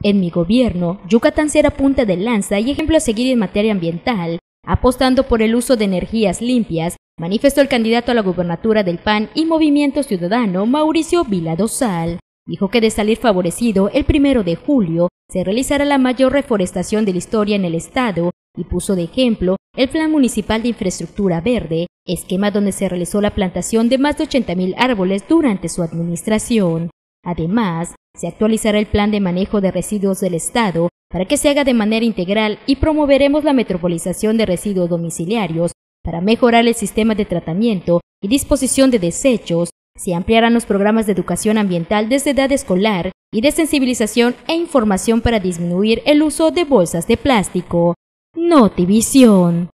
En mi gobierno, Yucatán será punta de lanza y ejemplo a seguir en materia ambiental, apostando por el uso de energías limpias, manifestó el candidato a la gubernatura del PAN y Movimiento Ciudadano, Mauricio Vila Dosal. Dijo que de salir favorecido, el 1 de julio se realizará la mayor reforestación de la historia en el estado y puso de ejemplo el Plan Municipal de Infraestructura Verde, esquema donde se realizó la plantación de más de 80,000 árboles durante su administración. Además, se actualizará el Plan de Manejo de Residuos del Estado para que se haga de manera integral y promoveremos la metropolización de residuos domiciliarios para mejorar el sistema de tratamiento y disposición de desechos. Se ampliarán los programas de educación ambiental desde edad escolar y de sensibilización e información para disminuir el uso de bolsas de plástico. Notivisión.